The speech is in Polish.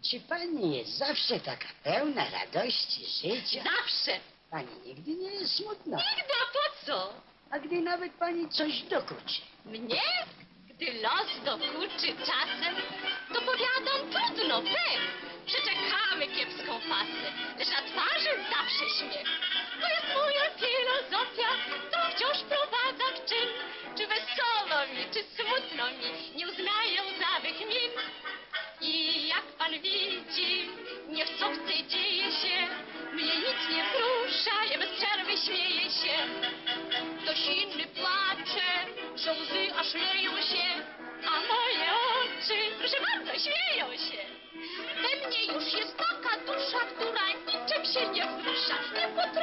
Czy pani jest zawsze taka pełna radości życia? Zawsze. Pani nigdy nie jest smutna. Nigdy, a po co? A gdy nawet pani coś dokuczy. Mnie? Gdy los dokuczy czasem, to powiadam trudno, pech. Przeczekamy kiepską fasę, lecz na twarzy zawsze śmiech. To jest moja filozofia, to wciąż prowadza w czyn. Czy wesoło mi, czy smutno mi, nie uznaję łzawych min. I jak pan widzi, niech co chce dzieje się, mnie nic nie wzrusza, ja bez przerwy śmieję się. Ktoś inny płacze, że łzy aż leją się, a moje oczy, proszę bardzo, śmieją się. We mnie już jest taka dusza, która niczym się nie wzrusza, nie